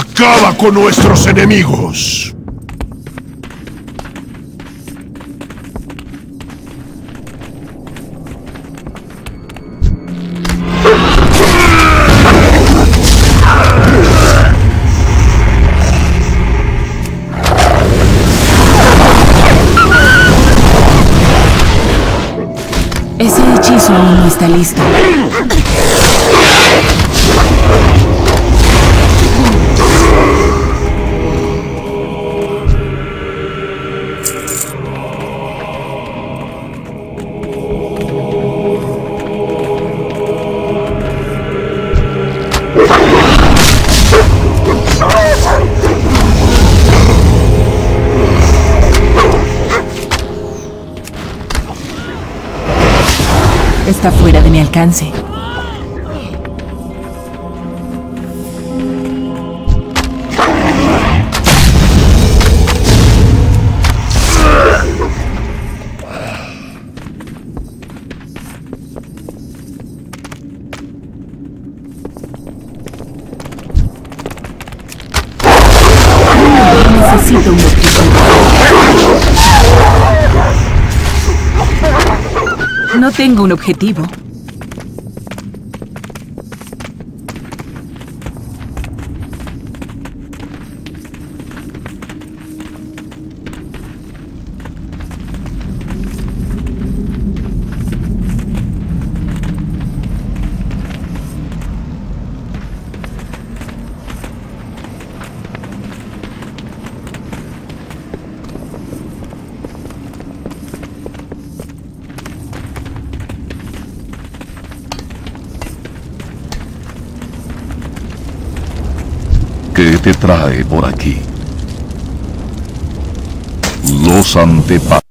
Acaba con nuestros enemigos. Ese hechizo aún no está listo. Está fuera de mi alcance. Necesito un objetivo. No tengo un objetivo. ¿Qué te trae por aquí? Los antepasados.